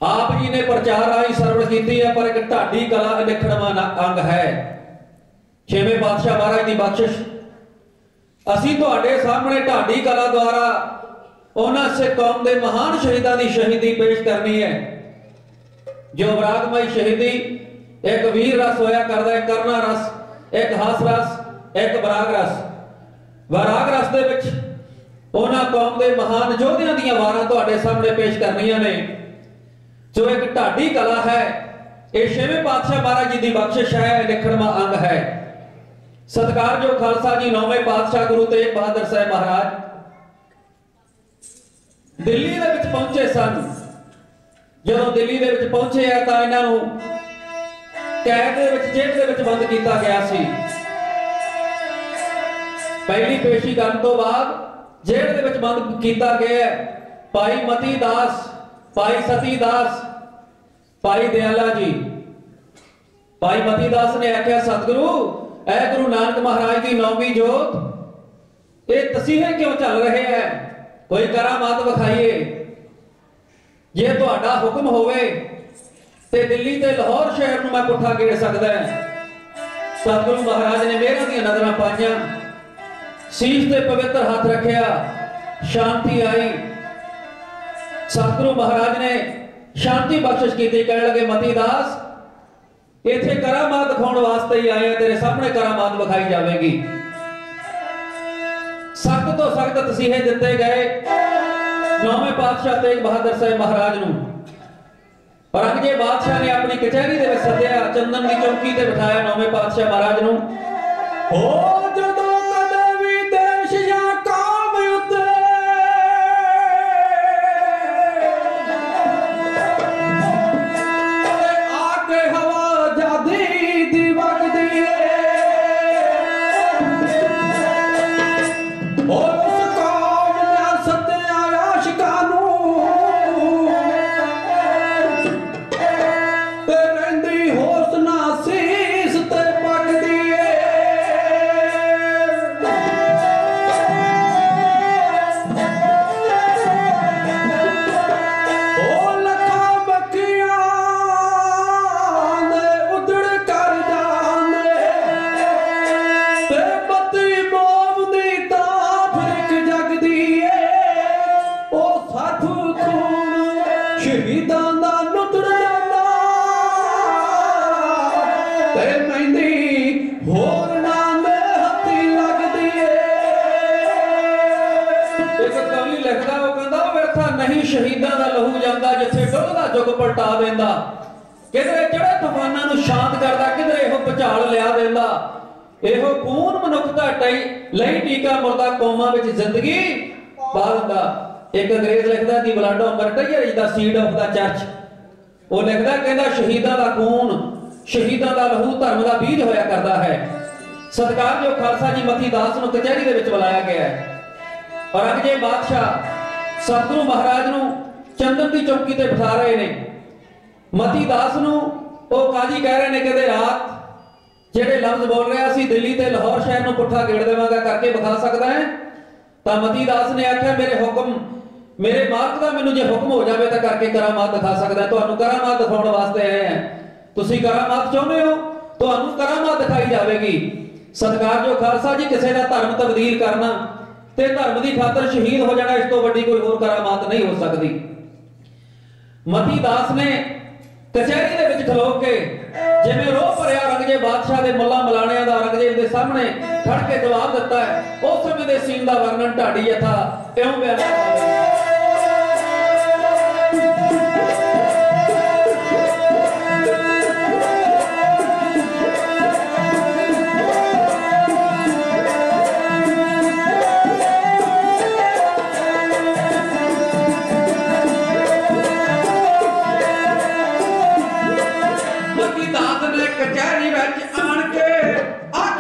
आप जी ने प्रचार आई सरवण की है, पर एक ढाडी कला निखड़वा अंग है। छेवें पातशाह महाराज की बख्शिश असीं तुहाडे सामने ढाडी कला द्वारा उन्होंने सिख कौम के महान शहीदों की शहीदी पेश करनी है। जो वरागमई शहीदी एक वीर रस होया करदा है, करना रस, एक हास रस, एक वराग रस। वराग रस दे विच उन्हां कौम के महान योद्धियां दीयां वारां तुहाडे सामने पेश करनियां ने। जो एक ढाडी कला है, ये छेवें पातशाह महाराज जी की बख्शिश है, निखड़वा अंग है। सत्कारयोग खालसा जी नौवें पातशाह गुरु तेग बहादुर साहब महाराज दिल्ली दे विच पहुंचे सन। जदों दिल्ली दे विच पहुंचे है तां इन्हां नूं कैद दे विच जेल दे विच बंद किया गया सी। पहली पेशी करन तो बाद जेल दे विच बंद किया गया है। भाई मती दास, भाई सती दास, भाई दयाला जी। भाई मती दास ने आख्या सतगुरु ऐ गुरु नानक महाराज की नौवीं जोत ये तसीहे क्यों चल रहे हैं, कोई करामात विखाइए। जे तुहाडा हुक्म होवे ते दिल्ली ते लाहौर शहर नूं मैं पुठा गेड़ सकदा है। सतगुरु महाराज ने मेहरां दी नज़रां पाईयां, शीश ते पवित्र हाथ रखिया, शांति आई। सतगुरु महाराज ने शांति बख्शिश की, कहने लगे मती दास इत्थे करामात दिखाउण वास्ते ही आए, तेरे सामने करामात विखाई जाएगी। सख्त तो सख्त तसीहे दिते गए नौवें पातशाह तेग बहादुर साहब महाराज नूं। औरंगजेब बादशाह ने अपनी कचहरी दे विच सद्दिया, चंदन की चौकी ते बिठाया नौवें पातशाह महाराज नूं। हो जदों कदे भी देश या कौम उत्ते आके हवा जादी दी वगदी शहीदां दा लहू जांदा जिथे डुलदा जुग पलटा देंदा, किधरे चढ़े तूफानां नूं शांत करदा, किधरे इहो भुचाल लिया देंदा। इहो खून मनुखता लई टीका मुर्दा कौमां विच जिंदगी पा दिंदा। एक अंग्रेज लिखदा the blood of martyr is the seed of the church. वो लिखदा कहंदा शहीदां दा खून, शहीदां दा लहू धर्म दा बीज होया करदा है। सत्कारयोग खालसा जी मती दास नूं कचहरी दे विच बुलाया गया है। औरंगजेब बादशाह सतगुरु महाराज नूं चंदन की चौकी ते बिठा रहे ने। मती दास नूं ओ काजी कह रहे ने कहते रात जेड़े लफ्ज बोल रहा सी दिल्ली ते लाहौर शहर नूं पुठा गेड़ देवांगा करके विखा सकदा है। तां मती दास ने आख्या मेरे हुक्म, मेरे मालक दा मैनूं जे हुक्म हो जावे तां करके करामात दिखा सकदा। तुहानूं करामात दिखाउण वास्ते आए हैं, तुसीं करामात चाहुंदे हो, तुहानूं करामात दिखाई जावेगी। सत्कारयोग खालसा जी किसी दा धर्म तब्दील करना ते धर्म की खातर शहीद हो जाना, इस तो वड्डी कोई होर करामात नहीं हो सकती। मती दास ने कचहरी दे विच खलो के जिवें रोह भरिया औरंगजेब बादशाह दे मुल्ला मलाणियां दा औरंगजेब दे सामने खड़ के जवाब दिता है। उस समय दे सीन दा वर्णन ढाडी यथा इउं बयान करदा है।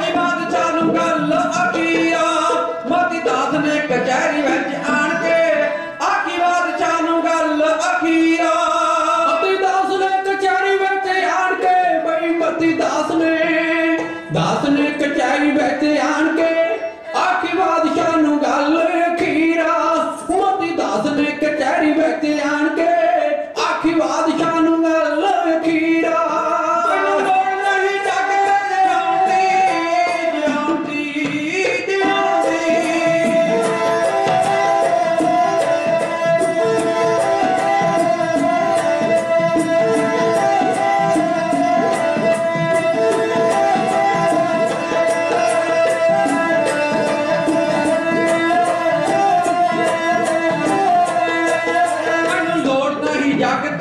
कचहरी विच आण के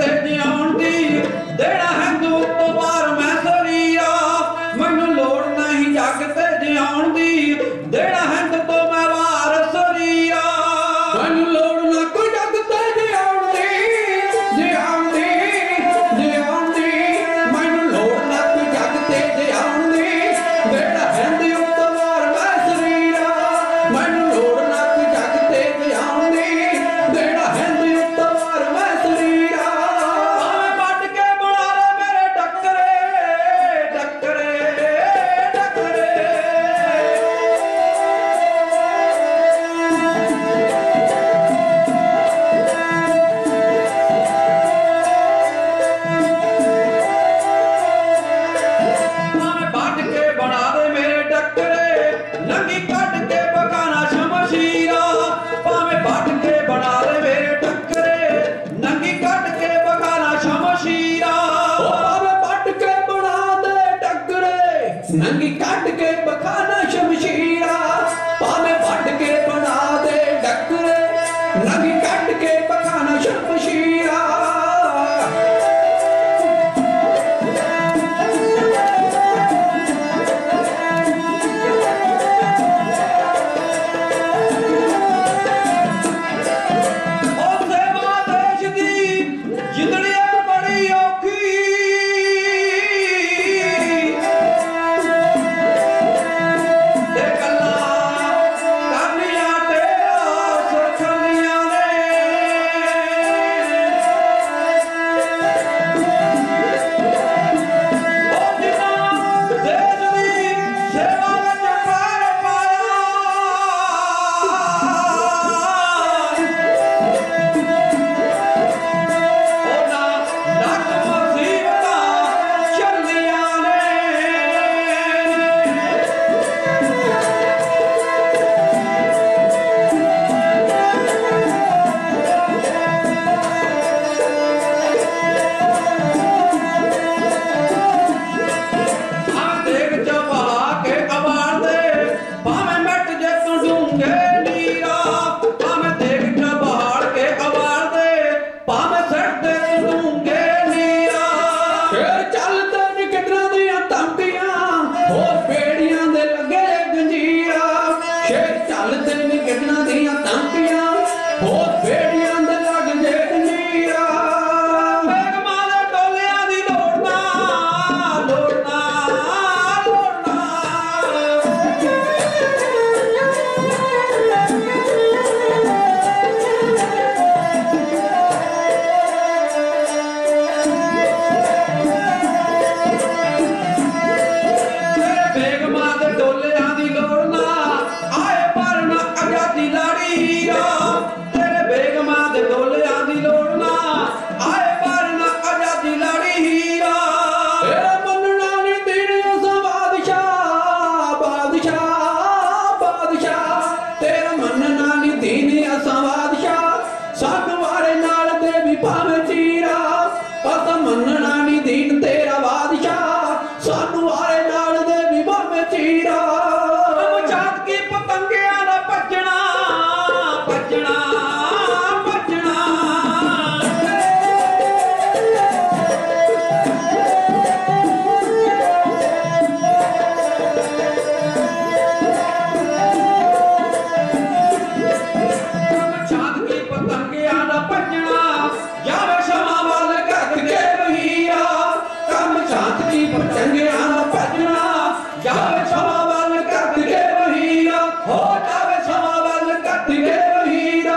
ते जियाउण दी देना हिंदू तो बार मैं सरीरा मैनू लोड़ नहीं जग ते जियाउण दी देना हिंद तो मैं वार सरीरा मैनू लोड़ ना कोई जग ते जियाउण दी मैनू लोड़ ना कोई जग ते जियाउण दी देना हिंद तो बार मैं सरीरा मैनू लोड़ ना कोई जग ते जियाउण दी देना हिंद तो बार मैं सरीरा भावें पट के बना ले मेरे टक्करे टक्करे टक्करे भावें पट के बना दे मेरे टक्करे नंगी कट के बखाना शमशीरा भावें पट के बना दे मेरे टक्करे नंगी कट के बखाना शमशीरा भावें पट के बना दे टक्करे नंगी कट के बखाना शमशीरा भावें पट के बना दे टक्करे नंगी कट के बखाना शमशीरा ਉਹ ਸੇਵਾ ਦੇਸ਼ ਦੀ ਜ਼ਿੰਦੜੀ ਬੜੀ ਔਖੀ ਤੇ ਗੱਲਾਂ ਕਰਨੀਆਂ ਤੇਰਾ ਸੁਰਖਲੀਆਂ ਨੇ ਉਹ ਜਿਨ੍ਹਾਂ ਦੇਸ਼ ਦੀ ਸੇਵਾ ਵਿੱਚ ਪੈਰ ਪਾਇਆ ਉਹਨਾਂ ਲੱਖ ਮੁਸੀਬਤਾਂ ਚੱਲੀਆਂ ਨੇ ਆ ਦੇਖ ਚਬਾ ਕੇ ਅਵਾਰ ਦੇ ਭਾਵੇਂ ਮਿਟ ਜੇ ਤੂੰ ਡੂੰਘੇ ਨੀਰਾ ਭਾਵੇਂ ਦੇਖ ਚਬਾੜ ਕੇ ਅਵਾਰ ਦੇ ਭਾਵੇਂ ਸਿੱਟ ਦੇ ਤੂੰ ਡੂੰਘੇ ਨੀਰਾ ਫੇਰ ਚੱਲਦੇ ਨੀ ਕਿਧਰਾਂ ਦੀਆਂ ਧਮਕੀਆਂ ਹੋਰ ਬੇੜੀਆਂ ਦੇ ਲੱਗੇ ਗੰਜੀਰਾ ਫੇਰ ਚੱਲਦੇ ਨੀ ਕਿਧਰਾਂ ਦੀਆਂ ਧਮਕੀਆਂ ਹੋਰ ਬੇੜੀਆਂ ਦੇ ਲੱਗੇ ਗੰਜੀਰਾ ਬੇਗਮਾਂ ਦੇ ਟੋਲਿਆਂ ਦੀ ਲੋੜਨਾ ਲੋੜਨਾ ਲੋੜਨਾ ਤੇਰੇ ਬੇਗਮਾਂ ਦੇ ਡੋਲਿਆਂ ਦੀ ਲੋੜ ਨਾ ਆਏ ਪਰ ਨਾ ਆਜ਼ਾਦੀ ਲਾੜੀ ਹੀਰਾ ਤੇਰੇ ਬੇਗਮਾਂ ਦੇ ਡੋਲਿਆਂ ਦੀ ਲੋੜ ਨਾ ਆਏ ਪਰ ਨਾ ਆਜ਼ਾਦੀ ਲਾੜੀ ਹੀਰਾ ਤੇਰਾ ਮੰਨਣਾ ਨੀ ਦੀਨ ਉਸ ਬਾਦਸ਼ਾਹ ਬਾਦਸ਼ਾਹ ਬਾਦਸ਼ਾਹ ਤੇਰਾ ਮੰਨਣਾ ਨੀ ਦੀਨ ਅਸਾਂ ਬਾਦਸ਼ਾਹ ਸਾਨੂੰ ਵਾਰੇ ਨਾਲ ਦੇ ਵੀ ਭਾਵੇਂ ਚੀਰਾ ਅਸਾਂ ਮੰਨਣਾ ਨੀ ਦੀਨ ਤੇਰਾ ਬਾਦਸ਼ਾਹ ਸਾਨੂੰ ਵਾਰੇ ਨਾਲ ਦੇ ਵੀ ਭਾਵੇਂ ਚੀਰਾ ਚਾਤ ਕੀ ਪਤੰਗਿਆਂ ਦਾ ਭੱਜਣਾ ਭੱਜਣਾ ਭੱਜਣਾ ਚਾਤ ਕੀ ਪਤੰਗਿਆਂ ਦਾ ਭੱਜਣਾ ਜਾਵੇ ਸਮਾਂ ਵੱਲ ਘੱਟ ਕੇ ਵਹੀਰਾ ਕੰਮ ਚਾਤ ਕੀ ਪਤੰਗਿਆਂ ਦਾ ਭੱਜਣਾ ਜਾਵੇ ਸਮਾਂ ਵੱਲ ਘੱਟ ਕੇ ਵਹੀਰਾ ਹੋ ਜਾਵੇ ਸਮਾਂ ਵੱਲ ਘੱਟ ਕੇ ਵਹੀਰਾ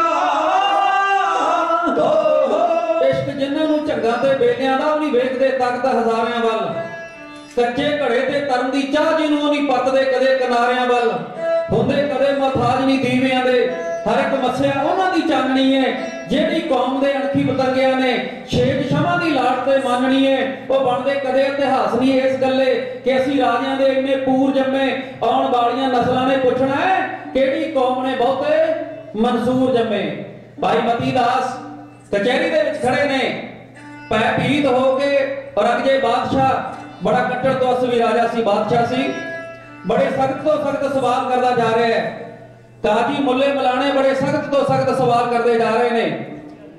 ਇਸ਼ਕ ਜਿਨ੍ਹਾਂ ਨੂੰ ਝੰਗਾਂ ਤੇ ਬੇਲਿਆਂ ਦਾ ਉਹ ਨਹੀਂ ਵੇਖਦੇ ਤੱਕਦਾ ਹਜ਼ਾਰਿਆਂ ਵੱਲ ਕੱਚੇ ਘੜੇ ਤੇ ਤਰਨ ਦੀ ਚਾਹ ਜਿਹਨੂੰ ਉਹ ਨਹੀਂ ਪੱਤਦੇ ਕਦੇ ਕਿਨਾਰਿਆਂ ਵੱਲ ਹੁੰਦੇ ਕਦੇ ਮਥਾਜ ਨਹੀਂ ਦੀਵਿਆਂ ਦੇ ਹਰ ਇੱਕ ਮੱਸਿਆ ਉਹਨਾਂ ਦੀ ਚਾਨਣੀ ਹੈ ਜਿਹੜੀ ਕੌਮ ਦੇ ਅਣਖੀ ਪਤੰਗਿਆਂ ਨੇ ਛੇਜ ਸ਼ਮਾਂ ਦੀ ਲਾਟ ਤੇ ਮੰਨਣੀ ਹੈ ਉਹ ਬਣਦੇ ਕਦੇ ਇਤਿਹਾਸ ਨਹੀਂ ਇਸ ਗੱਲੇ ਕਿ ਅਸੀਂ ਰਾਜਿਆਂ ਦੇ ਇੰਨੇ ਪੂਰ ਜੰਮੇ ਆਉਣ ਵਾਲੀਆਂ ਨਸਲਾਂ ਨੇ ਪੁੱਛਣਾ ਹੈ ਕਿਹੜੀ ਕੌਮ ਨੇ ਬਹੁਤੇ ਮਨਸੂਰ ਜੰਮੇ ਭਾਈ ਮਤੀ ਦਾਸ ਕਚਹਿਰੀ ਦੇ ਵਿੱਚ ਖੜੇ ਨੇ ਪੈ ਪੀਤ ਹੋ ਕੇ ਔਰੰਗਜ਼ੇਬ ਬਾਦਸ਼ਾਹ बड़ा कट्टर तो असवी राजा सी बादशाह सी बड़े सख्त तो सख्त सवाल करता जा रहा है काजी मुल्ले मलाने बड़े सख्त तो सख्त सवाल करते जा रहे ने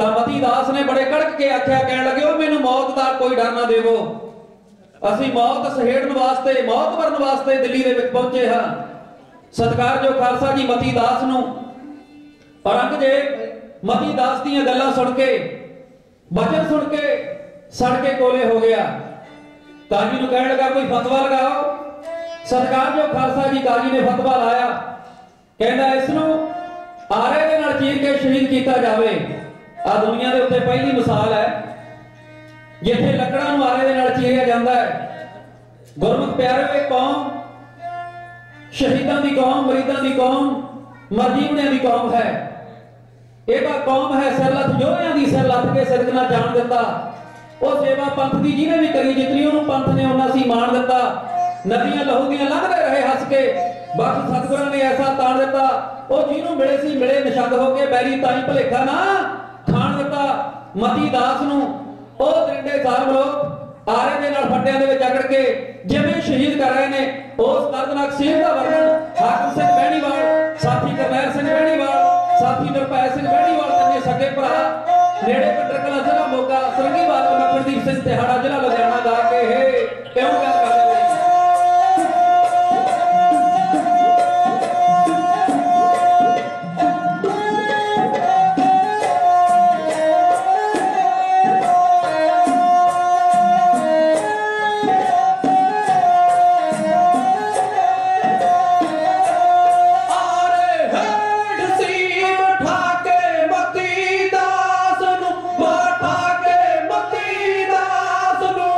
ਤਾਂ ਮਤੀ ਦਾਸ ਨੇ ਬੜੇ ਕੜਕ ਕੇ ਆਖਿਆ, ਕਹਿਣ ਲੱਗੇ ਉਹ ਮੈਨੂੰ ਮੌਤ ਦਾ ਕੋਈ ਡਰ ਨਾ ਦੇਵੋ, ਅਸੀਂ ਮੌਤ ਸਹੇੜਨ ਵਾਸਤੇ, ਮੌਤ ਮਰਨ ਵਾਸਤੇ ਦਿੱਲੀ ਦੇ ਵਿੱਚ ਪਹੁੰਚੇ ਹਾਂ। ਸਤਿਕਾਰਯੋਗ ਖਾਲਸਾ ਜੀ ਮਤੀ ਦਾਸ ਨੂੰ ਔਰੰਗਜ਼ੇਬ ਮਤੀ ਦਾਸ ਦੀਆਂ ਗੱਲਾਂ ਸੁਣ ਕੇ, ਬਚਨ ਸੁਣ ਕੇ ਸੜ ਕੇ ਕੋਲੇ ਹੋ ਗਿਆ। ਕਾਜੀ ਨੂੰ ਕਹਿਣ ਲੱਗਾ ਕੋਈ ਫਤਵਾ ਲਗਾਓ। ਸਤਿਕਾਰਯੋਗ ਖਾਲਸਾ ਜੀ ਕਾਜੀ ਨੇ ਫਤਵਾ ਲਾਇਆ, ਕਹਿੰਦਾ ਇਸ ਨੂੰ ਆਰੇ ਦੇ ਨਾਲ ਚੀਰ ਕੇ ਸ਼ਹੀਦ ਕੀਤਾ ਜਾਵੇ। ਆ ਦੁਨੀਆ ਦੇ ਉੱਤੇ ਪਹਿਲੀ ਮਿਸਾਲ ਹੈ ਜਿੱਥੇ ਲੱਕੜਾਂ ਨੂੰ ਆਰੇ ਦੇ ਨਾਲ ਚੀਰਿਆ ਜਾਂਦਾ ਹੈ। ਗੁਰਮੁਖ ਪਿਆਰਿਓ, ਇਹ ਕੌਮ ਸ਼ਹੀਦਾਂ ਦੀ ਕੌਮ, ਮਰੀਦਾਂ ਦੀ ਕੌਮ, ਮਰਜੀਵਣਿਆਂ ਦੀ ਕੌਮ ਹੈ। ਇਹ ਤਾਂ ਕੌਮ ਹੈ ਸਿਰਲੱਥ ਯੋਧਿਆਂ ਦੀ, ਸਿਰ ਲੱਥ ਕੇ ਸਿਰਕ ਨਾ ਜਾਣ ਦਿੱਤਾ। ਉਹ ਸੇਵਾ ਪੰਥ ਦੀ ਜਿਹਨੇ ਵੀ ਕਰੀ, ਜਿਤਨੀ ਉਹਨੂੰ ਪੰਥ ਨੇ ਉਹਨਾਂ ਸੀ ਮਾਣ ਦਿੱਤਾ। ਨਦੀਆਂ ਲਹੂ ਦੀਆਂ ਲੰਘਦੇ ਰਹੇ ਹੱਸ ਕੇ, ਬਖਸ਼ ਸਤਿਗੁਰਾਂ ਨੇ ਐਸਾ ਤਾਣ ਦਿੱਤਾ। ਉਹ ਜਿਹਨੂੰ ਮਿਲੇ ਸੀ ਮਿਲੇ, ਨਿਸ਼ੰਦ ਹੋ ਕੇ ਬੈਰੀ ਤਾਈ ਭਲੇਖਾ ਨਾ ਖਾਣ ਦਿੱਤਾ। ਮਤੀ ਦਾਸ ਨੂੰ ਉਹ ਦਰਿੰਡੇ ਜ਼ਾਲਮ ਲੋਕ ਆਰੇ ਦੇ ਨਾਲ ਫੱਟਿਆਂ ਦੇ ਵਿੱਚ ਅਕੜ ਕੇ ਜਿਵੇਂ ਸ਼ਹੀਦ ਕਰ ਰਹੇ ਨੇ, ਉਸ ਦਰਦਨਾਕ ਸੀਨ ਦਾ ਵਰਣਨ ਹਾਕਮ ਸਿੰਘ ਬਹਿਣੀਵਾਲ, ਸਾਥੀ ਕਰਨੈਲ ਸਿੰਘ ਬਹਿਣੀਵਾਲ, ਸਾਥੀ ਨਿਰਭੈ ਸਿੰਘ ਬਹਿਣੀਵਾਲ, ਤਿੰਨੇ ਸਕੇ ਭਰਾ, ਨੇੜੇ ਪਿੰਡਰ ਕਲਾਂ ਜ਼ਿਲ੍ਹਾ ਮੋਗਾ, ਸਰੰਗੀ ਬਾਦਲ ਮੱਖਣਦੀਪ ਸਿੰਘ ਤਿਹਾੜਾ ਜ਼ਿਲ੍ਹਾ ਲੁਧਿਆਣਾ ਗਾ ਕੇ ਇਹ ਕਿਉਂ ਗੱਲ ਕਰਦੇ ਨੇ। ਮਤੀ ਦਾਸ ਨੂੰ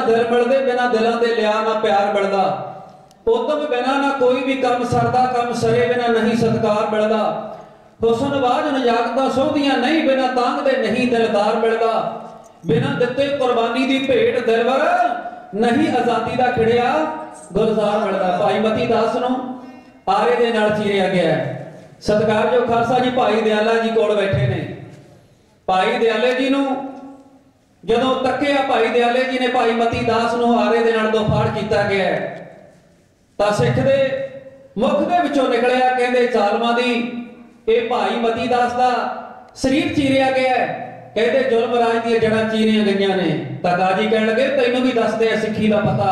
दिल मिलते, बिना दिलों के लिया ना प्यार मिलता। उदम बिना ना कोई भी कम सरदा, कम सरे बिना नहीं सत्कार मिलता। हुसन बाज न जागदा सोहदियां नहीं, बिना तांग दे नहीं दिलदार मिलता। बिना दिते कुर्बानी दी भेंट दिलवर, नहीं आजादी दा खिड़िया गुलजार मिलता। भाई मती दास नूं आरे दे नाल चीरिया गया है। सत्कारयोग खालसा जी भाई दयाला जी कोल बैठे ने। भाई दयाले जी नूं जदों तक्किया भाई दयाले जी ने भाई मती दास नूं आरे दे नाल दोफाड़ कीता गया है, तां सिख दे मुख दे विचों निकलिया कहंदे जालमां दी ਇਹ ਭਾਈ ਮਤੀ ਦਾਸ ਦਾ ਸਰੀਰ ਚੀਰਿਆ ਗਿਆ ਹੈ। ਕਹਿੰਦੇ ਜ਼ੁਲਮ ਰਾਜ ਦੀਆਂ ਜੜਾਂ ਚੀਰੀਆਂ ਗਈਆਂ ਨੇ। ਤਾਂ ਗਾਜੀ ਕਹਿਣ ਲੱਗੇ ਤੈਨੂੰ ਵੀ ਦੱਸਦੇ ਆ ਸਿੱਖੀ ਦਾ ਪਤਾ,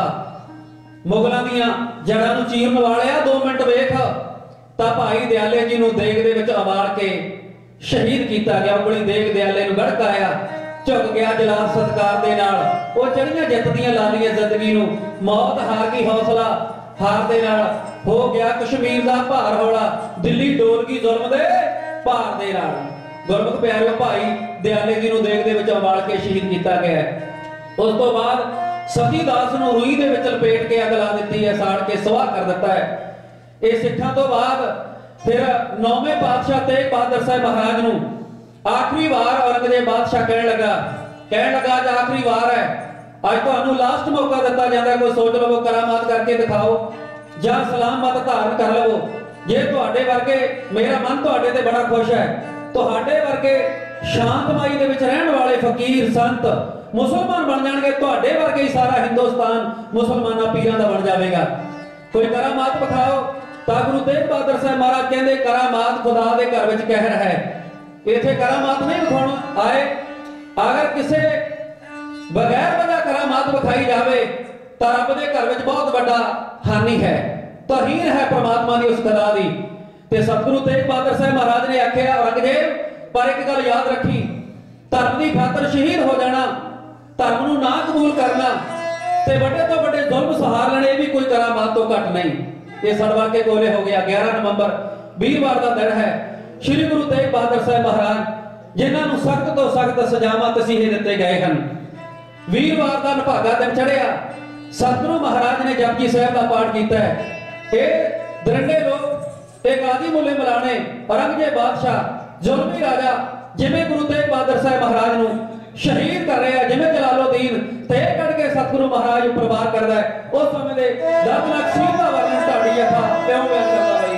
ਮੁਗਲਾਂ ਦੀਆਂ ਜੜਾਂ ਨੂੰ ਚੀਰਨ ਵਾਲਿਆ 2 ਮਿੰਟ ਵੇਖ। ਤਾਂ ਭਾਈ ਦਿਆਲੇ ਜੀ ਨੂੰ ਦੇਗ ਦੇ ਵਿੱਚ ਉਬਾਲ ਕੇ ਸ਼ਹੀਦ ਕੀਤਾ ਗਿਆ। ਉਗਲੀ ਦੇਗ ਦਿਆਲੇ ਨੂੰ ਗੜਕਾਇਆ, ਝੁਕ ਗਿਆ ਜਲਾਲ ਸਤਕਾਰ ਦੇ ਨਾਲ। ਉਹ ਚੜੀਆਂ ਜਿੱਤਦੀਆਂ ਲਾਲੀਆਂ ਜ਼ਿੰਦਗੀ ਨੂੰ, ਮੌਤ ਹਾਰ ਗਈ ਹੌਸਲਾ हार दे नाल हो गया कश्मीर दा भार हौला, दिल्ली डोल गई जुल्म दे भार दे नाल। गुरमुख प्यारे भाई दयाले जी नूं देग दे विच उबाल के शहीद किया गया है। उस तो बाद सती दास नूं रूई दे विच लपेट के अग ला दित्ती है, साड़ के सवाह कर दिता है। इह सिखां तो बाद फिर 9वें पातशाह तेग बहादुर साहब महाराज नूं आखिरी वार औरंगजेब बादशाह कहण लगा अज आखिरी वार है, आज तुहानूं लास्ट मौका दिता जाता, कोई सोच लवो करामात करके दिखाओ जां सलाम मत धारण कर लवो। जे तुहाडे वर्गे मेरा मन तुहाडे ते बड़ा खुश है, तुहाडे वर्गे शांतमई दे विच रहण वाले फकीर संत मुसलमान बन जाणगे, तुहाडे वर्गे ही सारा हिंदुस्तान मुसलमानां पीरां दा बन जावेगा। कोई करामात दिखाओ। तां गुरु तेग बहादुर साहब महाराज कहंदे करामात खुदा दे घर विच कहर है, इत्थे करामात नहीं दिखाउण आए। अगर किसे बगैर वजह करामात विखाई जावे तां रब दे घर विच बहुत बड़ा हानि है, तहीन है परमात्मा दी उस खुदा दी। ते सतगुरु तेग बहादुर साहब महाराज ने आख्या औरंगजेब पर एक गल याद रखी, धर्म दी खातर शहीद हो जाना, धर्म नूं ना कबूल करना ते बड़े तो बड़े जुल्म सहार लेने भी कोई करामात तो घट नहीं। ये सड़वा के गोले हो गया। 11 नवंबर वीरवार का दिन है। श्री गुरु तेग बहादुर साहब महाराज जिन्हां नूं सख्त तो सख्त सजावां तसीहे दिते गए हैं, वीरवार का निभागा दिन चढ़िया। सतगुरु महाराज ने जपजी साहब का पाठ किया है। ये दरंडे लोग एक आदि मुले मलाने औरंगजेब बादशाह जुल्मी राजा जिवें गुरु तेग बहादुर साहब महाराज नूं शहीद कर रहे हैं, जिवें जलालुद्दीन ते कट के सतगुरु महाराज उपर वार करता है। उस समय दे दर्दनाक सीन का वर्णन ढाडी अखा क्यों बयान करता है।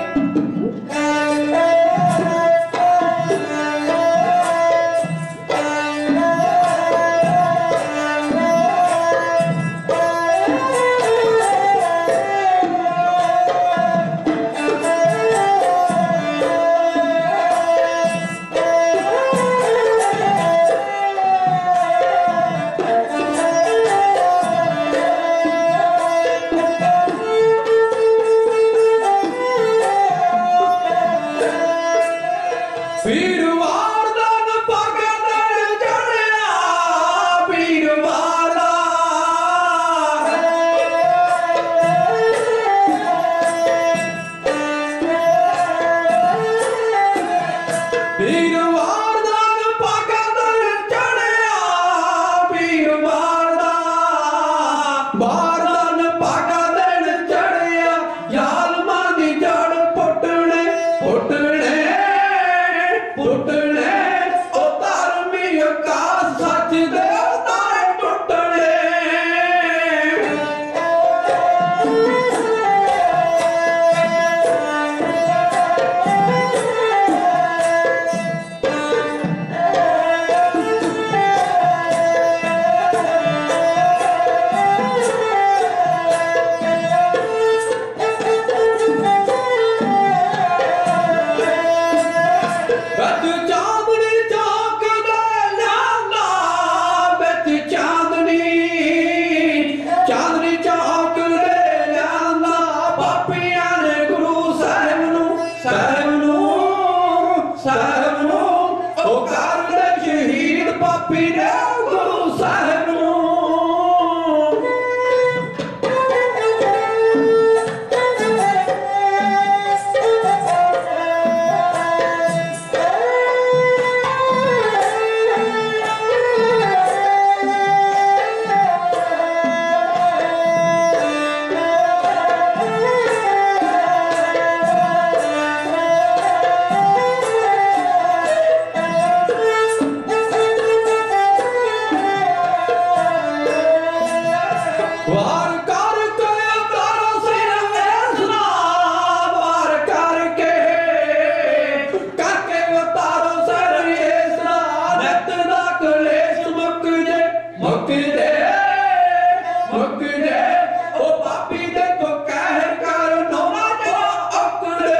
वार करके तारो सिर ऐसना वार करके तारो सिर ऐसना नित दा कलेश मुक जे ओ पापी दे को कहर कर नौना जो अकड़े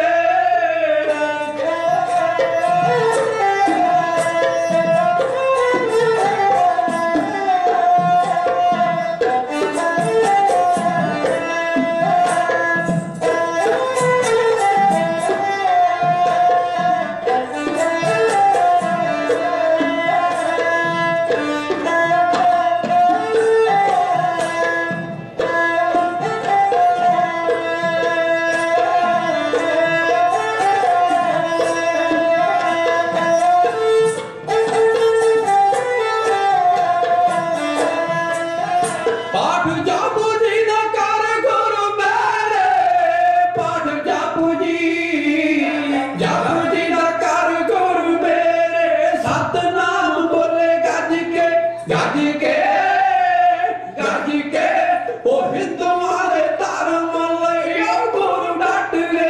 पाठ जापू जी दा कर गुरु मेरे पाठ जापू जी दा कर गुरु मेरे सतनाम बोले गज के ओ हिंदुआं दे धर्म लई गुरु डट गए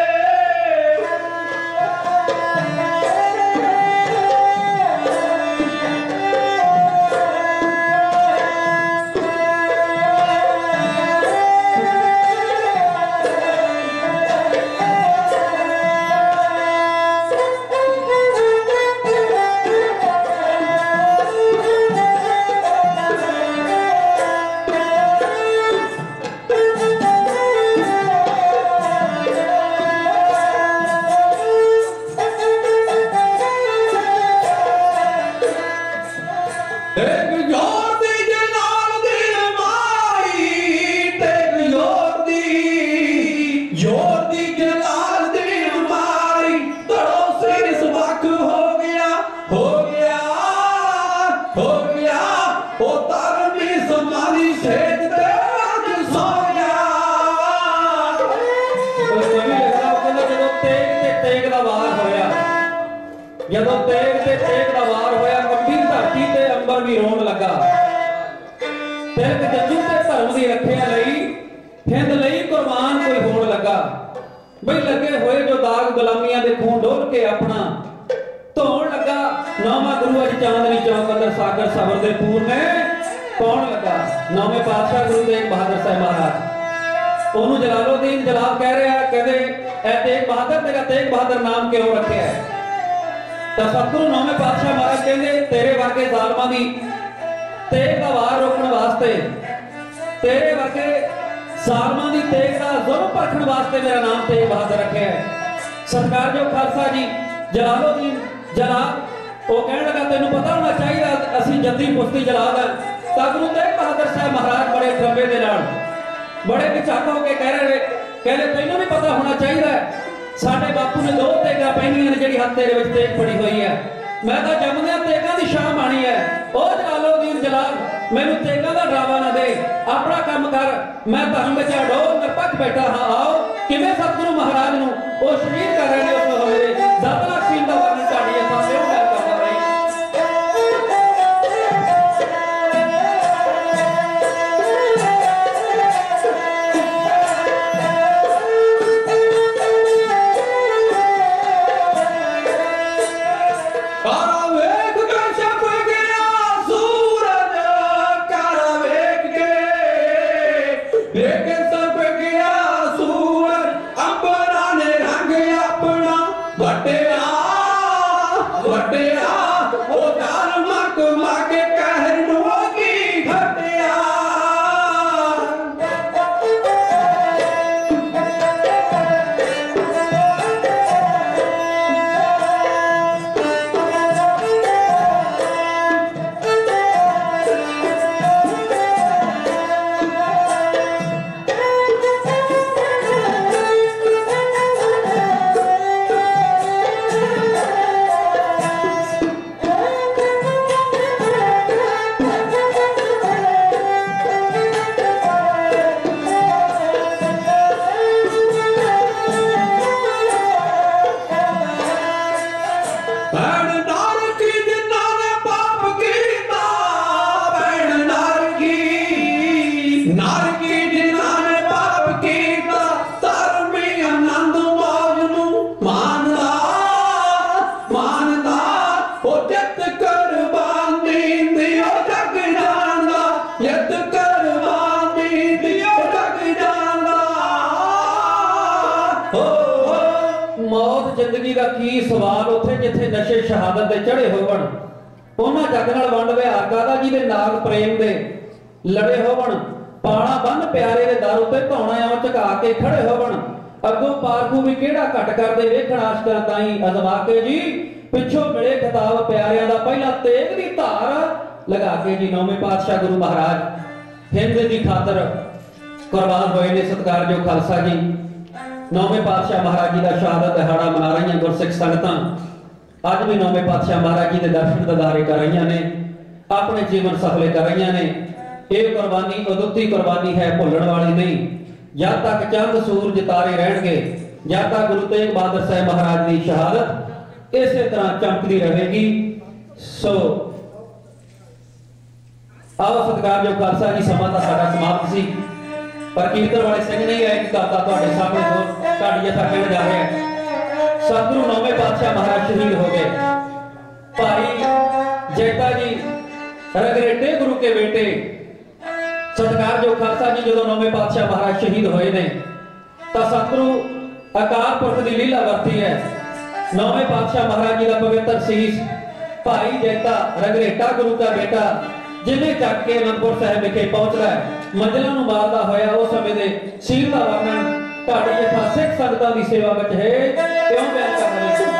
ਜਦੋਂ ਤੇਗ ਤੇ ਤੇਗ ਦਾ ਵਾਰ ਹੋਇਆ ਕੰਬੀ ਧਰਤੀ ਤੇ ਅੰਬਰ ਵੀ ਰੋਣ ਲੱਗਾ ਤਿਲਕ ਜੰਜੂ ਤੇ ਧਰਮ ਦੀ ਰੱਖਿਆ ਲਈ ਹਿੰਦ ਲਈ ਕੁਰਬਾਨ ਕੋਈ ਹੋਣ ਲੱਗਾ ਬਈ ਲੱਗੇ ਹੋਏ ਜੋ ਦਾਗ ਗੁਲਾਮੀਆਂ ਦੇ ਖੂਨ ਡੋਲ ਕੇ ਆਪਣਾ ਧੋਣ ਲੱਗਾ ਨੌਵਾਂ ਗੁਰੂ ਅੱਜ ਚਾਂਦਨੀ ਚੌਕ ਅੰਦਰ ਸਾਗਰ ਸਬਰ ਦੇ ਪੂਰਨੇ ਪਾਉਣ ਲੱਗਾ ਨੌਵੇਂ ਪਾਤਸ਼ਾਹ ਗੁਰੂ ਤੇਗ ਬਹਾਦਰ ਸਾਹਿਬ ਮਹਾਰਾਜ ਉਹਨੂੰ ਜਲਾਲੁਦੀਨ ਜਲਾਲ ਕਹਿ ਰਿਹਾ ਕਹਿੰਦੇ ਐ ਤੇਗ ਬਹਾਦਰ ਤੇਰਾ ਤੇਗ ਬਹਾਦਰ ਨਾਮ ਕਿਉਂ ਰੱਖਿਆ ਹੈ ਤਾਂ ਸਤਿਗੁਰੂ ਨੌਵੇਂ ਪਾਤਸ਼ਾਹ ਮਹਾਰਾਜ ਕਹਿੰਦੇ ਤੇਰੇ ਵਰਗੇ ਜ਼ਾਲਮਾਂ ਦੀ ਤੇਗ ਦਾ ਵਾਰ ਰੋਕਣ ਵਾਸਤੇ ਤੇਰੇ ਵਰਗੇ ਜ਼ਾਲਮਾਂ ਦੀ ਤੇਗ ਦਾ ਜ਼ੁਲਮ ਪਰਖਣ ਵਾਸਤੇ ਮੇਰਾ ਨਾਮ ਤੇਗ ਬਹਾਦਰ ਰੱਖਿਆ ਹੈ ਸਤਿਕਾਰਯੋਗ ਖਾਲਸਾ ਜੀ ਜਲਾਲੁਦੀਨ ਜਲਾਲ ਉਹ ਕਹਿਣ ਲੱਗਾ ਤੈਨੂੰ ਪਤਾ ਹੋਣਾ ਚਾਹੀਦਾ ਅਸੀਂ ਜੱਦੀ ਪੁਸ਼ਤੀ ਜਲਾਲ ਹੈ ਤਾਂ ਗੁਰੂ ਤੇਗ ਬਹਾਦਰ ਸਾਹਿਬ ਮਹਾਰਾਜ ਬੜੇ ਡਰਬੇ ਦੇ ਨਾਲ ਬੜੇ ਵਿਚਾਰ ਹੋ ਕੇ ਕਹਿ ਰਹੇ ਕਹਿੰਦੇ ਤੈਨੂੰ ਵੀ ਪਤਾ ਹੋਣਾ ਚਾਹੀਦਾ ਹੈ ਸਾਡੇ ਬਾਪੂ ਨੇ 2 ਤੇਗਾਂ ਪਹਿਨੀਆਂ ਨੇ ਜਿਹੜੀ ਹੱਥ ਤੇਰੇ ਵਿੱਚ ਤੇਗ ਫੜੀ ਹੋਈ ਹੈ ਮੈਂ ਤਾਂ ਜੰਮਦਿਆਂ ਤੇਗਾਂ ਦੀ ਸ਼ਾਨ ਬਾਣੀ ਹੈ ਉਹ ਜਲਾਲੁਦੀਨ ਜਲਾਲ ਮੈਨੂੰ ਤੇਗਾਂ ਦਾ ਡਰਾਵਾ ਨਾ ਦੇ ਆਪਣਾ ਕੰਮ ਕਰ ਮੈਂ ਧਰਮ ਵਿੱਚ ਅਡੋਲ ਨਿਰਪੱਖ ਬੈਠਾ ਹਾਂ ਆਓ ਕਿਵੇਂ ਸਤਿਗੁਰੂ ਮਹਾਰਾਜ ਨੂੰ ਉਹ ਸ਼ਹੀਦ ਕਰ ਰਹੇ ਨੇ ਉਸ ਹਮਲੇ ਦਾਤਲਾ ਸਿੰਘ ਦਾ ਵਰਣਨ ਢਾਡੀਏ ਪਾਸੇ ਉਹ ਗੱਲ ਕਰਦਾ ਬਈ ਵੱਟਿਆ नारकी जिन्हां ने पाप कीता धर्मी आनंद मौज नूं मानदा मानदा ओ जित कुर्बानी दियो जग जानदा जित कुर्बानी दियो जग जानदा मौत जिंदगी का की सवाल उत्थे जिथे नशे शहादत दे चढ़े होवन उन्हां जग नाल वंड विहार कादा जी दे नाग प्रेम दे लड़े होवन पाणा बन प्यारे दे दर उत्ते धौणा आउं झुका के खड़े होवन अगों पारखू भी किहड़ा घट करदे वेखण आशकां ताईं अजमा के जी पिछों मिले खिताब प्यारियां दा पहला तेग दी धार लगा के जी नौवें पातशाह गुरु महाराज हिंद दी खातर कुर्बान होए ने सत्कारयोग खालसा जी नौवें पातशाह महाराज जी का शहादत दिहाड़ा मना रही गुरसिख संगतां अज भी नौवें पातशाह महाराज जी के दर्शन दीदारे कर रही ने अपने जीवन सफले कर रही ने यह कुर्बानी अदुੱਤੀ कुर्बानी है भुलण वाली नहीं जब तक चंद सूरज तारे रहणगे जब तक गुरु तेग बहादुर साहब महाराज की शहादत इस तरह चमकती रहेगी सो आओ सत्कारयोग खालसा जी समा तो साडा समाप्त सी पर कीर्तन वाले सिंह नहीं आए कि दाता तुहाडे सामने हो ढाडी जथा कहण जा रहा है सतगुरु नौवें पातशाह महाराज शहीद हो गए भाई जैता जी रगरेटे गुरु के बेटे सत्कारयोग खालसा जी जो नौवें पातशाह महाराज शहीद होए ने तो सतगुरु अकाल पुरख की लीला वरती है नौवें पातशाह महाराज जी का पवित्र शीश भाई जैता रगरेटा गुरु का बेटा जिन्हें चक के अनंदपुर साहिब विखे पहुंच रहा है मंजिलों नूं मारदा होया उस समय दे सील दा वर्णन तुहाडी यथा सिख संगतां दी सेवा विच है क्यों बयान कर रहे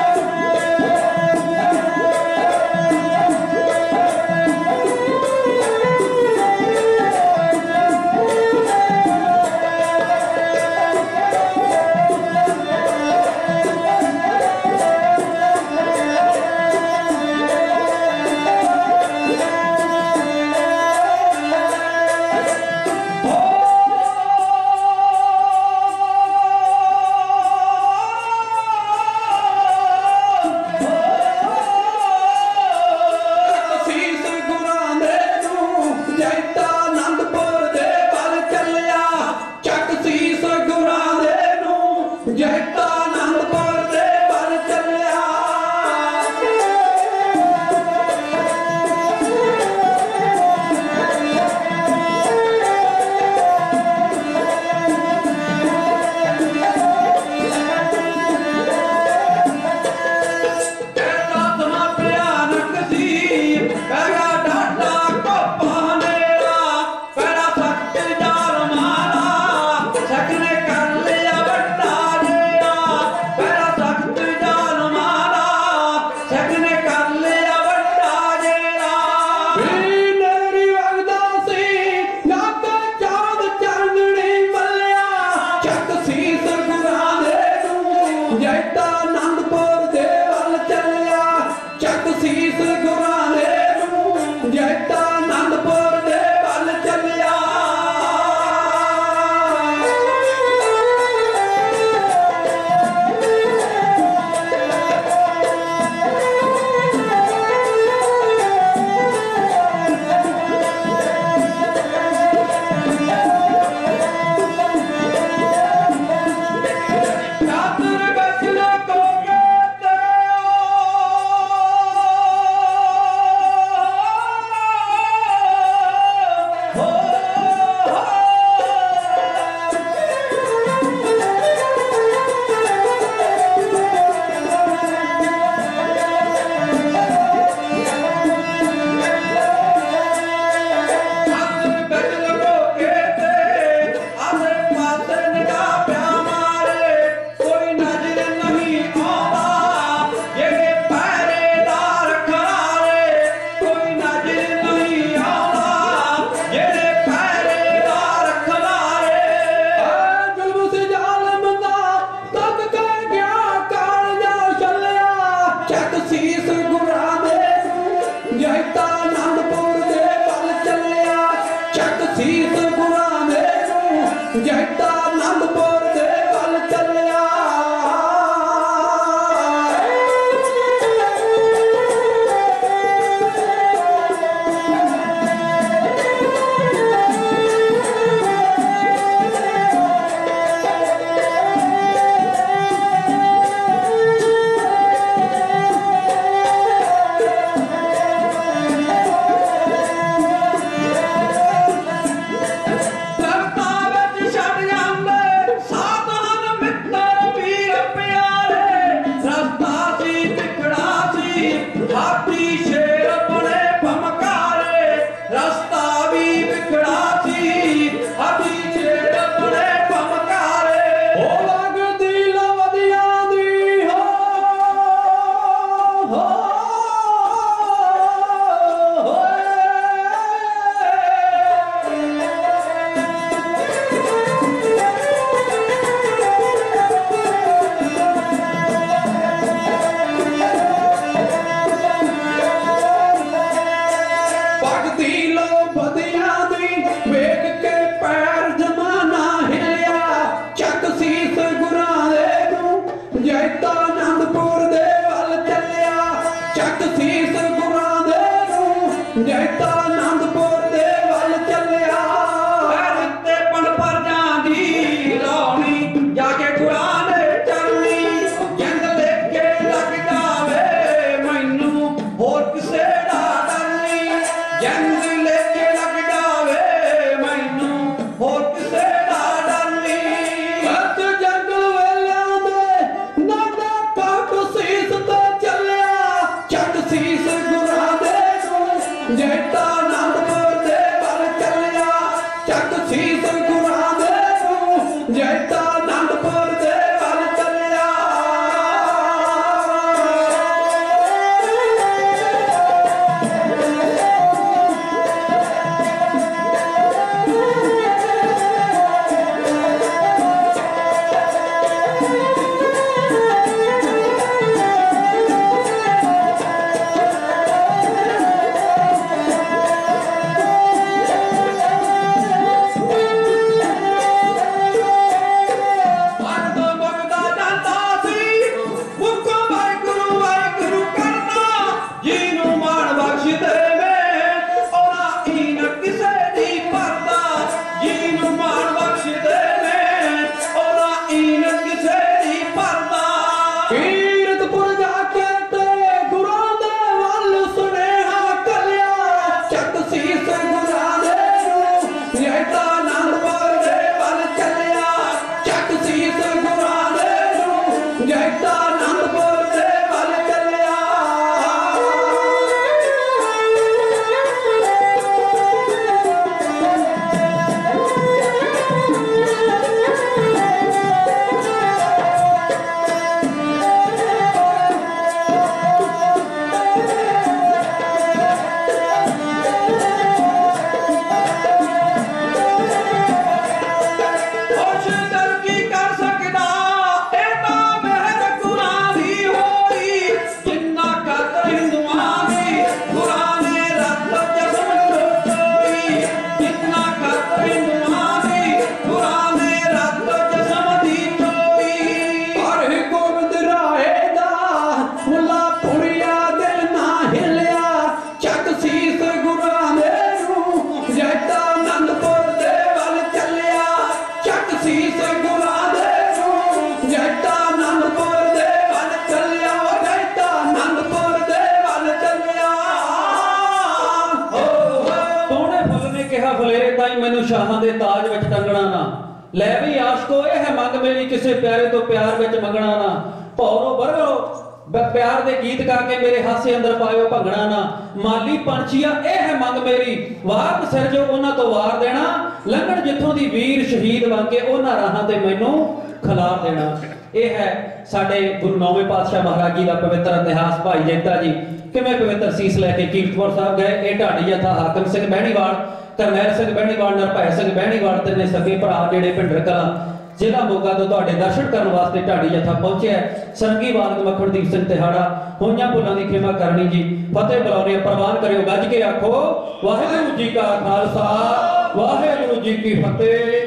शाहां दे ताज विच टंगना ना। लै भी आशको यह है मंग मेरी किसे प्यारे तो प्यार विच मंगना ना। भौरो बरगो प्यार दे गीत गा के मेरे हासे अंदर पायो भंगना ना। माली पंछिया यह है मंग मेरी वार सिर जो उन्हां तो वार देना। लंघण जिथों दी वीर शहीद बन के उन्हां राहां ते मैनू खिलार देना। यह है साडे गुरु नौवें पातशाह महाराज जी का पवित्र इतिहास। भाई जैता जी किवें पवित्र सीस लैके कीरतपुर साहब गए। ये ढाडी जथा हाकम सिंह बहणीवाल, करनैल सिंह बहणीवाल, नरभै सिंह बहणीवाल तिन्ने सगे भरा जिहड़े भिंडर कलां जिला मोगा तो तुहाडे दर्शन करने वास्ते ढाडी जथा पहुंचे है। सरंगी वालक मखणदीप सिंह तिहाड़ा होइयां भुलां दी खेमा करनी जी। फतेह बुलाउने प्रवान करियो गज के आखो वाहिगुरू जी का खालसा वाहिगुरू जी की फतेह।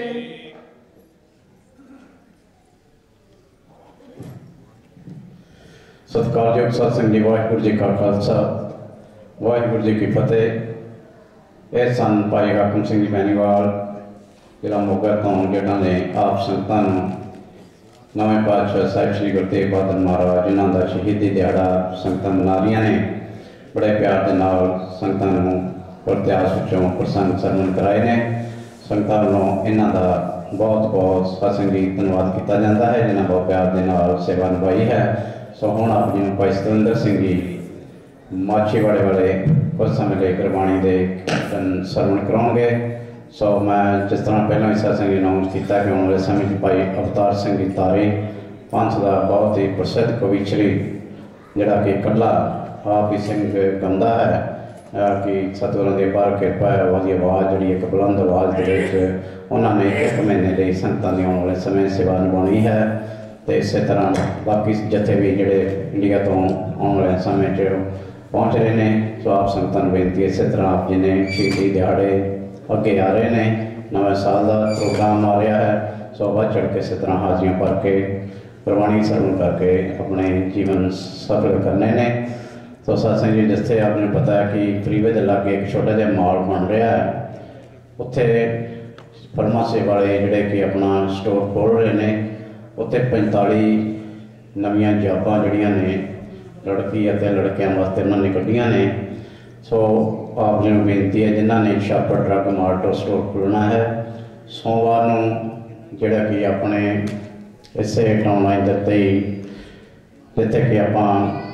सत्कारयोग सत्संग जी वाहिगुरू जी का खालसा वाहिगुरू जी की फतेह। यह सन भाई हाकम सिंह जी बहनीवाल जिला मोगा तो जिन्होंने आप संगतां नवें पातशाह साहिब श्री गुरु तेग बहादुर महाराज जिन्हों का शहीदी दिहाड़ा संगतां मना रही ने। बड़े प्यार के नाल संगतां नूं इतिहास विचों प्रसंग सरवण कराए ने। संगतां वालों इन्हां दा बहुत बहुत सतसंगी धन्यवाद किया जाता है जिन्होंने बहुत प्यार के नाल सेवा निभाई है। सो हुण आप जी भाई सतिंदर सिंह जी माछीवाड़े वाले कुछ समय लिए गुरबाणी के सरवण कराउणगे। सो मैं जिस तरह पहलों ही सत्संग अनाउंस किया कि आने वाले समय भाई अवतार सिंह जी तारी पंथ का बहुत ही प्रसिद्ध कविचरी जिहड़ा कि कला आप ही सिंह गांदा है कि सतगुरां दी अपार किरपा है। वह आवाज़ जी एक बुलंद आवाज़ के उन्होंने 1 महीने लिए संगतां दी आने वाले समय सेवा निभानी है। तो इस तरह बाकी जत्थे भी जोड़े इंडिया तो आने वाले समय पहुँच रहे हैं। सो आप संगतां नूं बेनती इस तरह आप जिन्हें शहीदी दिहाड़े अगे आ रहे हैं, नवे साल का प्रोग्राम आ रहा है। सो बढ़ चढ़ के इस तरह हाजिरियां भर के प्रवाणी सरवण करके अपने जीवन सफल करने ने। तो सत्संग जी जिथे आपने पता है कि फरीवे के लागे एक छोटा जहा मॉल बन रहा है। उत्थे फार्मासी वाले जोड़े कि अपना स्टोर खोल रहे हैं। उत्थे 45 नवीं जॉबां जड़ियां ने लड़की और लड़कियों वास्ते उन्होंने कढ़िया ने। सो आप जी बेनती है जिन्होंने छापर ड्रग मार्ट स्टोर खोलना है सोमवार को जोड़ा कि अपने इसे टाउन लाइन दिते ही जिते कि आप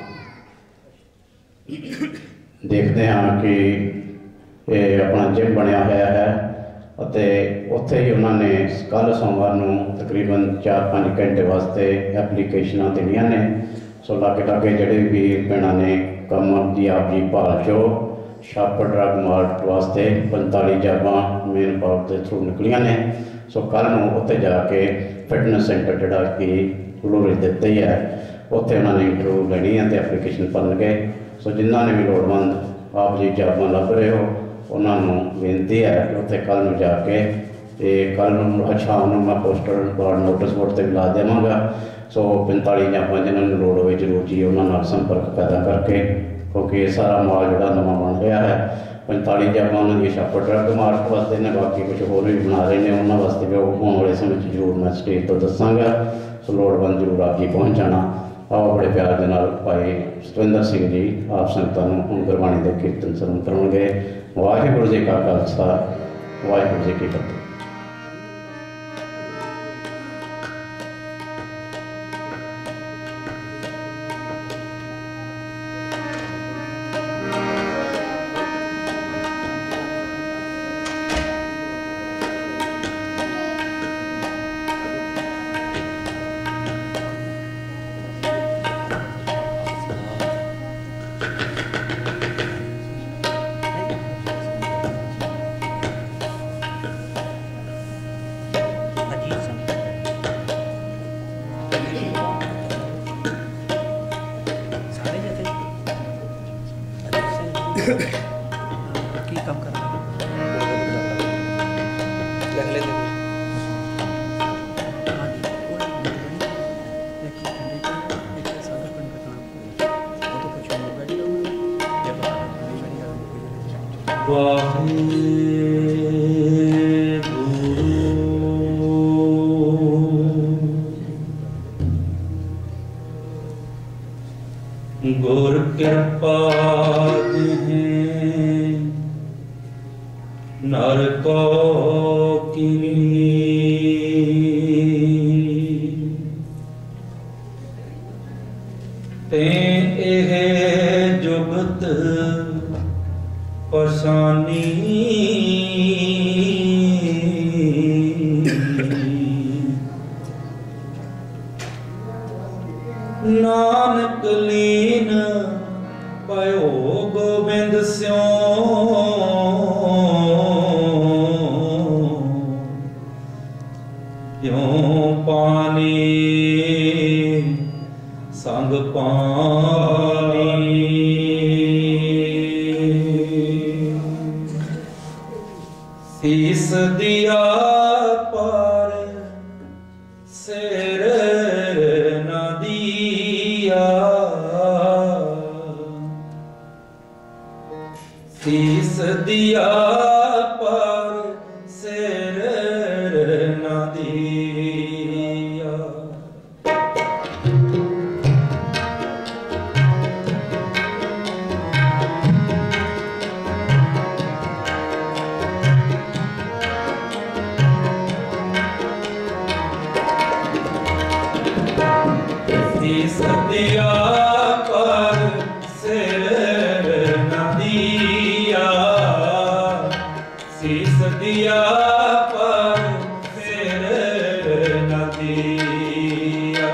देखते हाँ कि ये अपना जिम बनया हुआ है। उत्थे ही उन्होंने कल सोमवार को तकरीबन 4-5 घंटे वास्ते एप्लीकेशन देनिया ने। सो लागे लागे जोड़े भी भैनों ने कम की आप जी भाल चो छापर ड्रग मार्ट वास्ते 45 जॉबां मेन पावर के थ्रू निकलियां ने। सो कल उत्थे जाके फिटनेस सेंटर जोड़ा कि लूरे दिते ही है उत्थे उन्होंने इंटरव्यू लेनी है तो एप्लीकेशन भरनगे। सो जिन्होंने भी लोड़वंद आप जी जॉबां लभ रहे हो उन्होंने बेनती है कि उत्थे कल जाके कल शाम को मैं पोस्टर बोर्ड नोटिस बोर्ड से भी ला देवांगा। सो 45 जॉबां जिन्होंने लोड़ हो जरूर जी उन्होंने संपर्क पैदा करके क्योंकि ये सारा माल जोड़ा नवा बन रहा है। 45 जॉबां उन्होंने छापर ड्रग मार्ट वास्ते ने बाकी कुछ होर भी बना रहे हैं उन्होंने वास्ते भी आने वाले समय जरूर मैं स्टेज तो दसांगा। सो लोड़वंद जरूर आप जी पहुँच जाना। आओ बड़े प्यार के नाल भाई सतविंदर सिंह जी आप संगतां नूं हुण गुरबाणी दे कीर्तन सरवण कराउणगे। वाहिगुरू जी का खालसा वाहिगुरू जी की फतेह। गुर कृपा नर को ते एहे जुगत पशानी नानक लीन पयो गोबिंद स्यों त्यों पानी संग पानी शीस दिया पर सिर न दिया शीस दिया पर सिर न दिया शीस दिया पर सिर न दिया शीस दिया पर सिर न दिया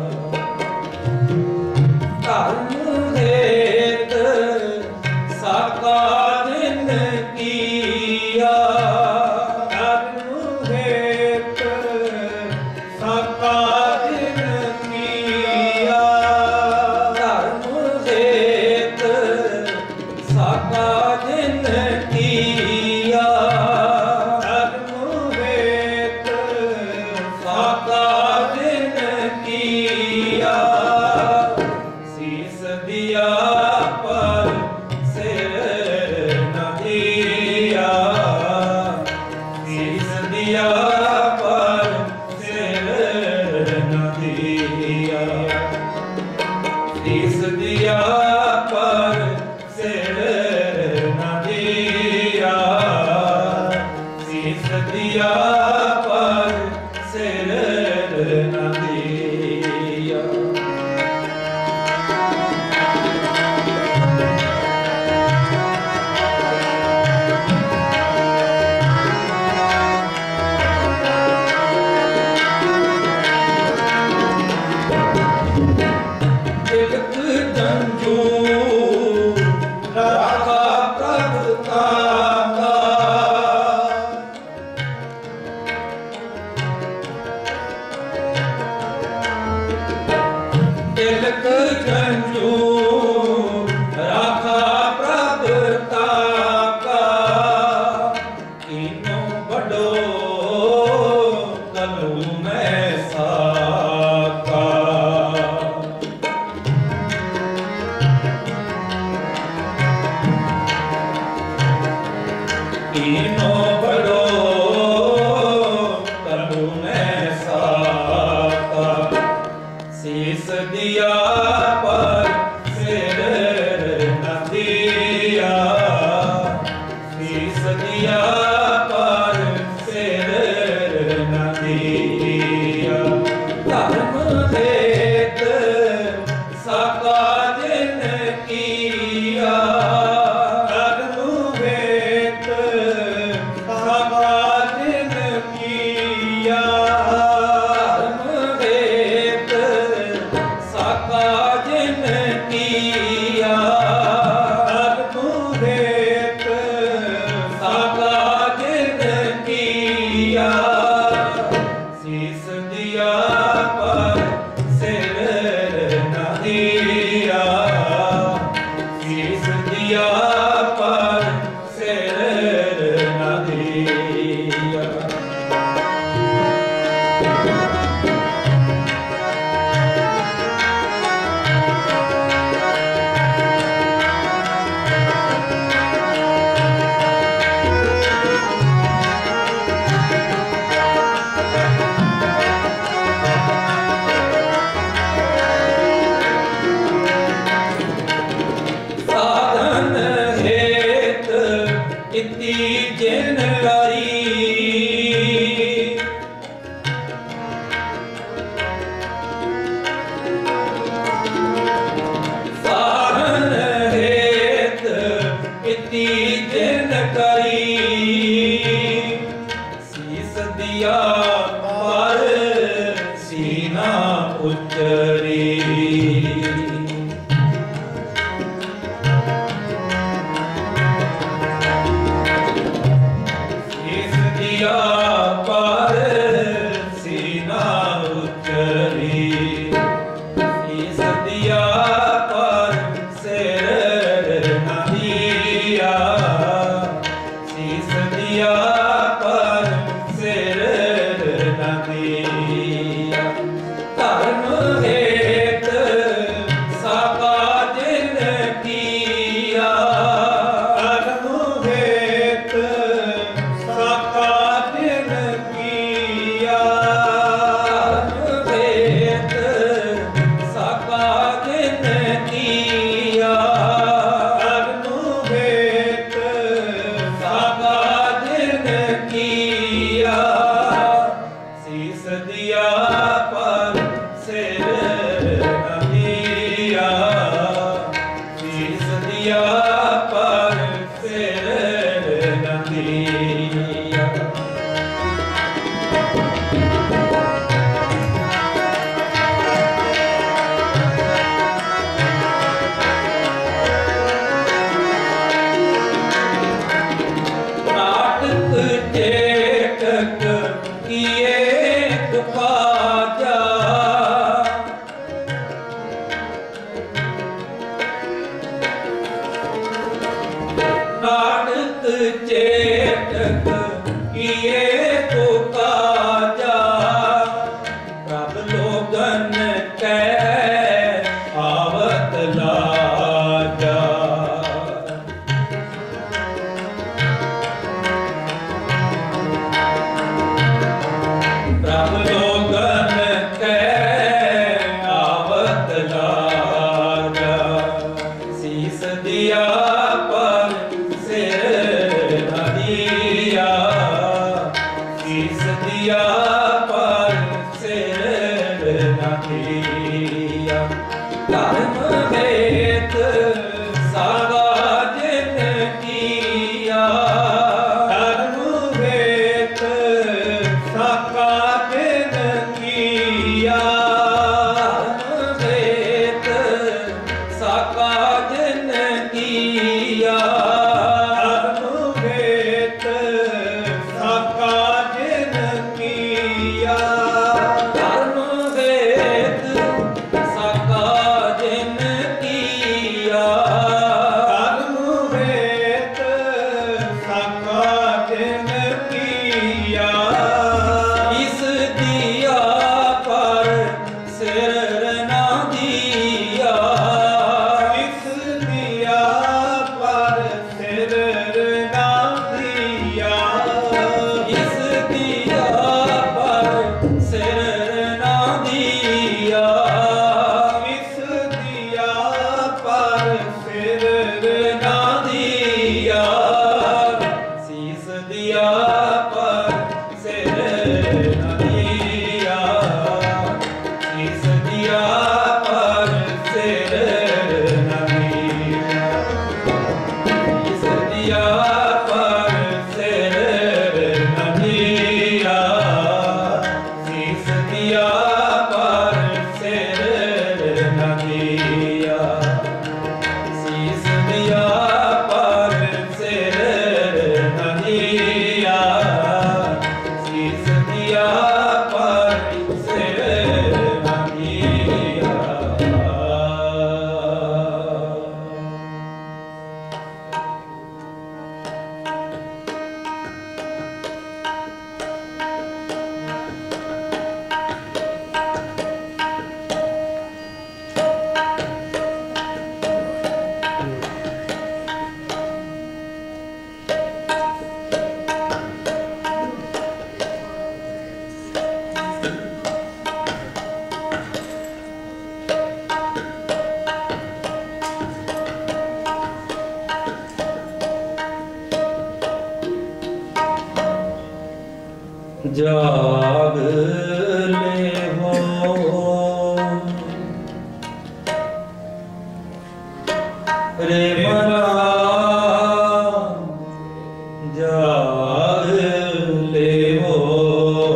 धर्म हेत साका दिन किया धर्म हेत साका दिन किया धर्म हेत साका दिन किया धर्म हेत साका दिन किया शीस दिया पर सिर न दिया शीस दिया पर सिर न दिया शीस दिया पर सिर न दिया शीस दिया पर सिर न दिया तिलक जंजू राखा प्रभ ताका तिलक जंजू राखा प्रभ ताका कीनो बड़ो कलू मैं साका कीनो बड़ो कलू मैं साका शीस दिया पर सिर न दिया शीस दिया पर सिर न दिया धर्म हेत साका दिन किया धर्म हेत साका दिन किया धर्म हेत साका दिन किया धर्म हेत साका दिन किया शीस दिया पर सिर न दिया शीस दिया पर सिर न दिया दिया पर सीना उच्चरी शीस दिया पर सीना उच्चरी शीस दिया पर सिर न दिया शीस दिया पर सिर न दिया धर्म हेत साका जिन किया धर्म हेत साका जिन किया धर्म हेत साका जिन किया धर्म हेत साका जिन किया शीस दिया पर सिर न दिया शीस दिया पर सिर न दिया नाटक चेटक किए कुपाजा नाटक चेटक किए कुपाजा प्रभ लोगन कै आवत लाजा प्रभ लोगन कै आवत लाजा शीस दिया पर सिर न दिया शीस दिया पर सिर न दिया धर्म हेत सागा जिन किया धर्म हेत साका जिन किया धर्म हेत साका जिन किया धर्म हेत साका जिन किया धर्म हेत साका जिन किया धर्म हेत साका जिन किया इस दिया पर सिर न दिया इस दिया पर सिर न दिया इस दिया पर सिर न दिया इस दिया पर सिर न दिया शीस दिया पर सिर न दिया शीस दिया पर सिर न दिया शीस दिया पर सिर न दिया शीस दिया पर सिर न दिया शीस दिया पर सिर न दिया शीस दिया पर सिर न दिया जाग ले हो रे मना जाग ले हो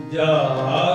ਜਾ